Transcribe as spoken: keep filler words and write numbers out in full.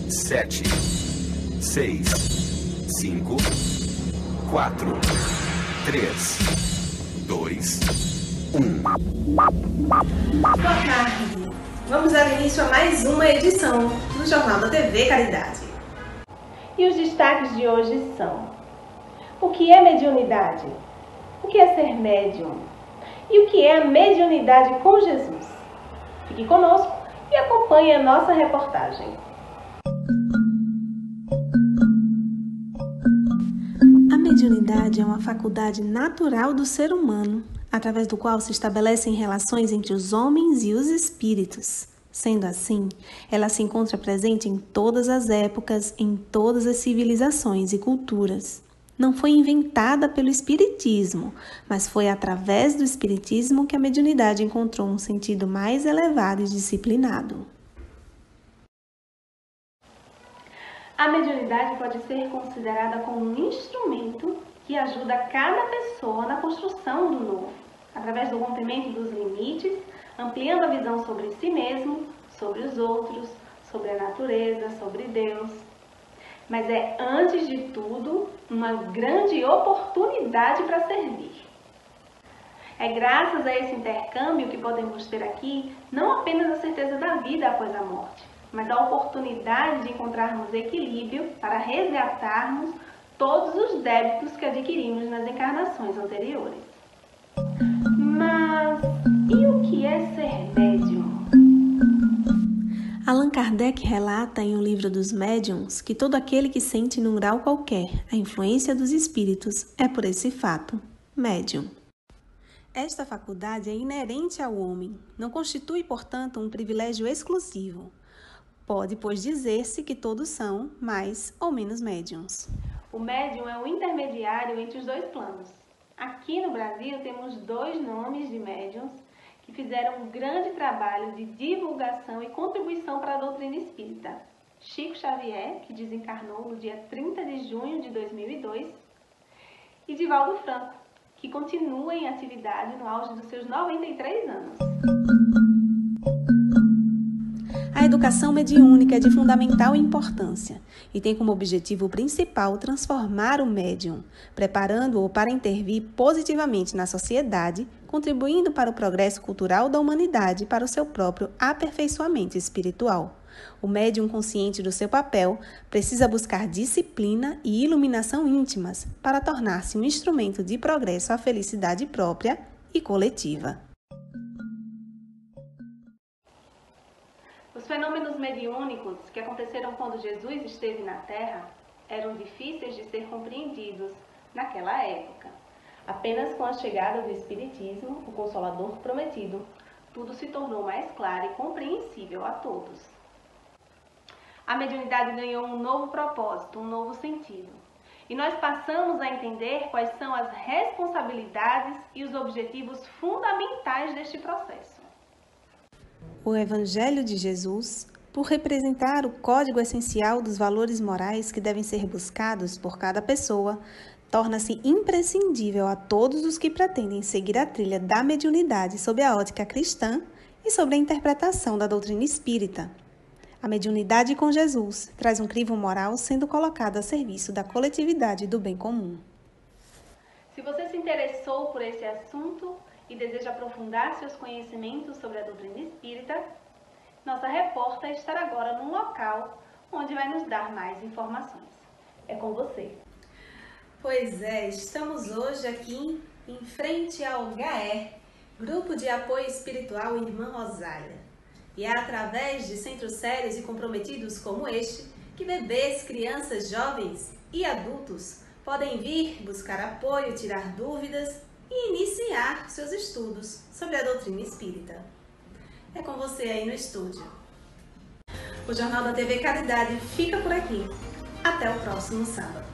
sete, seis, cinco, quatro, três, dois, um. Boa tarde! Vamos dar início a mais uma edição do Jornal da T V Caridade. E os destaques de hoje são: o que é mediunidade? O que é ser médium? E o que é a mediunidade com Jesus? Fique conosco e acompanhe a nossa reportagem. A mediunidade é uma faculdade natural do ser humano, através do qual se estabelecem relações entre os homens e os espíritos. Sendo assim, ela se encontra presente em todas as épocas, em todas as civilizações e culturas. Não foi inventada pelo Espiritismo, mas foi através do Espiritismo que a mediunidade encontrou um sentido mais elevado e disciplinado. A mediunidade pode ser considerada como um instrumento que ajuda cada pessoa na construção do novo, através do rompimento dos limites, ampliando a visão sobre si mesmo, sobre os outros, sobre a natureza, sobre Deus. Mas é, antes de tudo, uma grande oportunidade para servir. É graças a esse intercâmbio que podemos ter aqui não apenas a certeza da vida após a morte, mas a oportunidade de encontrarmos equilíbrio para resgatarmos todos os débitos que adquirimos nas encarnações anteriores. Mas e o que é ser médium? Allan Kardec relata em O Livro dos Médiuns que todo aquele que sente num grau qualquer a influência dos espíritos é, por esse fato, médium. Esta faculdade é inerente ao homem, não constitui, portanto, um privilégio exclusivo. Pode, pois, dizer-se que todos são mais ou menos médiuns. O médium é o intermediário entre os dois planos. Aqui no Brasil temos dois nomes de médiuns que fizeram um grande trabalho de divulgação e contribuição para a doutrina espírita. Chico Xavier, que desencarnou no dia trinta de junho de dois mil e dois, e Divaldo Franco, que continua em atividade no auge dos seus noventa e três anos. A educação mediúnica é de fundamental importância e tem como objetivo principal transformar o médium, preparando-o para intervir positivamente na sociedade, contribuindo para o progresso cultural da humanidade e para o seu próprio aperfeiçoamento espiritual. O médium, consciente do seu papel, precisa buscar disciplina e iluminação íntimas para tornar-se um instrumento de progresso à felicidade própria e coletiva. Os fenômenos mediúnicos que aconteceram quando Jesus esteve na Terra eram difíceis de ser compreendidos naquela época. Apenas com a chegada do Espiritismo, o Consolador prometido, tudo se tornou mais claro e compreensível a todos. A mediunidade ganhou um novo propósito, um novo sentido. E nós passamos a entender quais são as responsabilidades e os objetivos fundamentais deste processo. O Evangelho de Jesus, por representar o código essencial dos valores morais que devem ser buscados por cada pessoa, torna-se imprescindível a todos os que pretendem seguir a trilha da mediunidade sob a ótica cristã e sob a interpretação da doutrina espírita. A mediunidade com Jesus traz um crivo moral sendo colocado a serviço da coletividade e do bem comum. Se você se interessou por esse assunto e deseja aprofundar seus conhecimentos sobre a doutrina espírita, nossa repórter estará agora num local onde vai nos dar mais informações. É com você. Pois é, estamos hoje aqui em frente ao G A E, Grupo de Apoio Espiritual Irmã Rosália. E é através de centros sérios e comprometidos como este que bebês, crianças, jovens e adultos podem vir buscar apoio, tirar dúvidas e iniciar seus estudos sobre a doutrina espírita. É com você aí no estúdio. O Jornal da T V Caridade fica por aqui. Até o próximo sábado.